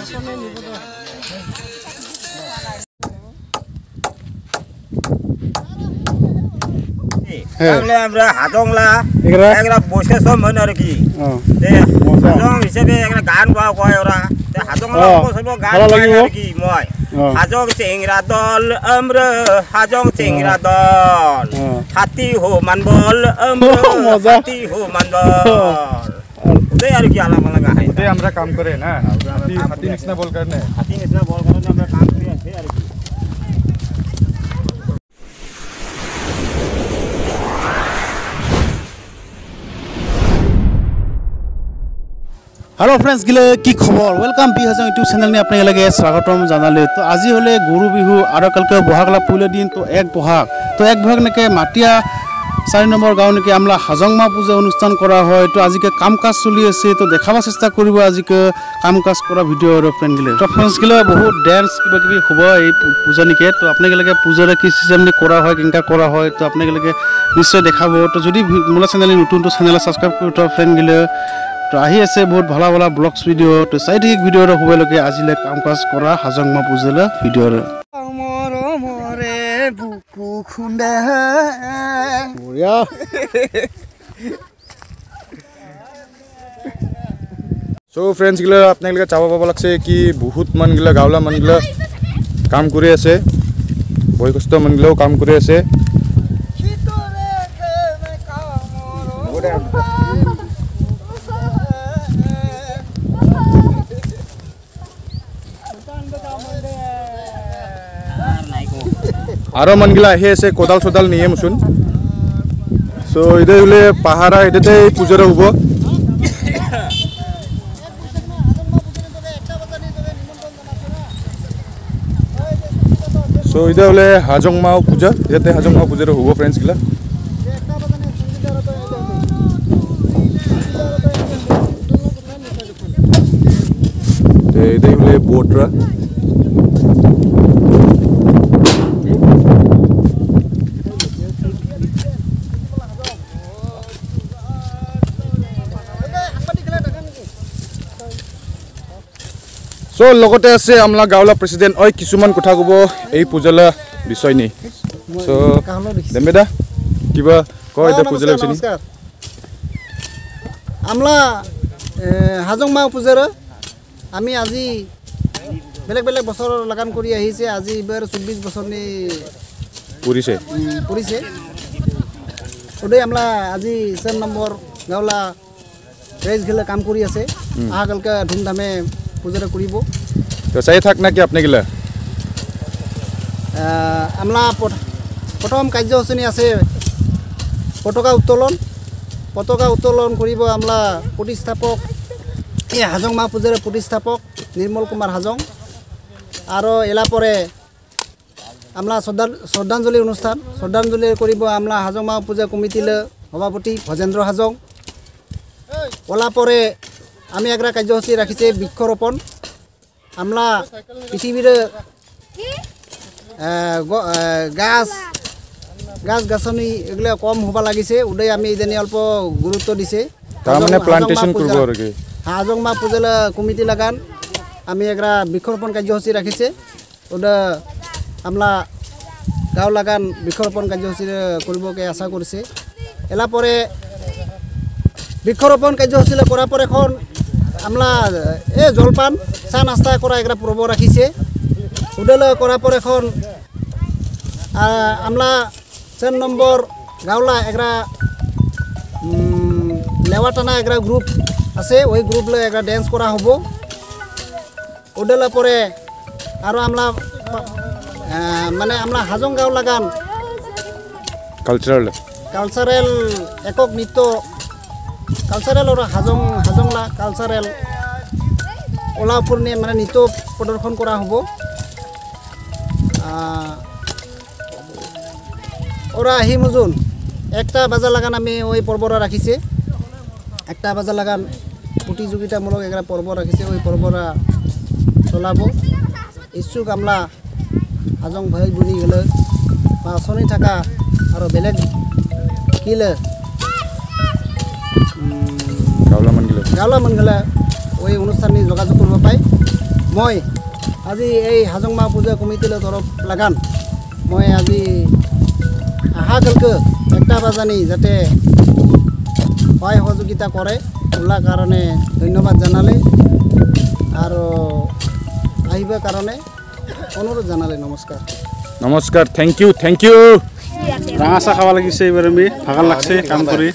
তাহলে আমরা হাজংলা এগুলা বসে সব মনে আর কি হাজং হিসেবে একটা গান গাওয়া কয় ওরা হাজংলা সব গান গায় আর কি মই হাজং চেংরা দল আমরা হাজং চেংরা দল হাতি হো মানবল আমরা হাতি হো মানবল ওদের আর কি আলাদা আলাদা গায় ওদের আমরা কাম করে না হাতি নিচনা বল করনে আমরা কাম করি আছে আর কি हेलो फ्रेंड्स गिले की खबर वेलकम बी हजों यूट्यूब चैनल में अपने लगे स्वागतम जानाले तो आज हले गुरु बिहु और कल के बहागला पुले दिन तो एक बहाग नेके माटिया 4 नम्बर गाँव नेके आमला हाजंगमा पूजा अनुष्ठान करा है तो आज के काम काज चलि आछे तो देखाबा चेष्टा करिब आज के काम काज करा भिडिओ और फ्रेंड गिले तो फ्रेंड्स गिले बहुत डांस किबा किबि होबो ए पूजा निके तो अपने लगे पूजा कि सिस्टम ने करा है किंका करा है तो अपने लगे निश्चय देखाबो तो जदि मोला चैनल नतुन तो चैनल सब्सक्राइब करो तो फ्रेंड गिले तो आही আছে बहुत ভালা ভালা ব্লগস ভিডিও তো চাই ঠিক ভিডিও হবে লগে আজিলে কাম কাজ করা হাজংমা পুজলে ভিডিও আমার মরে বুকু খুন্ডা বড়িয়া সো ফ্রেন্ডস গিলা আপনাদের চাবা পাবা লাগছে কি বহুত মান গিলা গাওলা মান গিলা কাম করে আছে বয়কষ্ট মান গিলাও কাম করে আছে आरो मनगिला हे से कोदाल सोदाल निये मुसुन सो इदे उले पहारा इदे पूजरा हुबो सो इदे उले हाजंगमाओ पूजा इदे हाजंगमाओ पूजरा हुबो फ्रेंड्स गिला ते इदे उले बोटरा सो लगते আছে আমলা গাওলা প্রেসিডেন্ট ওই কিছুমান কথা কব এই পূজালা বিষয় নি সো দেমেদা কিবা কয় দে পূজালা বিষয় নি আমলা হাজংমা পূজার আমি আজি বেলেগ বেলেগ বছর লাগান কৰি আহিছে আজি এবাৰ 24 বছৰ নি পৰিছে ওদে আমলা আজি 4 নম্বৰ গাওলা রেজ গিলা কাম কৰি আছে আগালকা ধুমধামে पूजा करिब तो सही थाक ना कि आपने गिला আমলা प्रथम कार्यसूची আছে पताका उत्तोलन करिब আমলা प्रतिष्ठापक এই হাজংমা পূজাৰ प्रतिष्ठापक निर्मल कुमार हाजং आरो एला परे আমলা श्रद्धांजलि अनुष्ठान श्रद्धांजलि करिब আমলা হাজংমা পূজা कमिटिले सभापति भजेन्द्र हाजं ओला परे आमी एग्रा कार्यसूची राखिसे बृक्षरोपण আমলা पृथ्वीर गाछ गाछनी एगला कम होबा लागिसे उदय आमी इदानी अल्प गुरुत्व दिसे तार माने प्लांटेशन करबो आरो हाजंमा पूजला कमिटी लागान आमी एग्रा बृक्षरोपण कार्यसूची राखिसे उदा আমলা गाव लागान बृक्षरोपण कार्यसूची करिबके आशा करिसे एला परे बृक्षरोपण कार्यसूची करा परे এখন আমলা এ জলপান চা নাস্তা করা এগরা পর্ব রাখিছে উডেল করার পর এখন আমলা 4 নম্বর গাওলা এগরা লেওয়াটানা এগরা গ্রুপ আছে ওই গ্রুপ লে এগরা ডান্স করা হবো উডেল পরে আর আমলা মানে আমলা হাজং গাওলা গান কালচারাল একক নৃত্য কালচারাল और हाजंला कालचारेल ओलापुरनि माने नृत्य प्रदर्शन करा हबो ओरा हिमुजुन एकटा बाजा लागान आमी ओई पर्बरा राखिसे एकटा बाजा लागान प्रतियोगितामूलक एगरा पर्ब राखिसे ओई पर्बरा चलाबो इच्छुक আমলা हाजं भाई बुनि गले पासनि थाका आरो बेलेग किले गावला मन गला ओई अनुष्ठाननि जोगाजोग करबा पाय মই আজি এই হাজংমা পূজা কমিটিলৈ তৰফ লাগান মই আজি আহাকালকে 1টা বাজানি যাতে সহায় সহযোগিতা কৰে ওলাৰ কাৰণে ধন্যবাদ জনালে আৰু আহিবৰ কাৰণে অনুৰোধ জনালে নমস্কাৰ নমস্কাৰ থ্যাংক ইউ ৰাঙা চাহ খাব লাগিছে এইবাৰ আমি ভাগৰ লাগছে কাম কৰি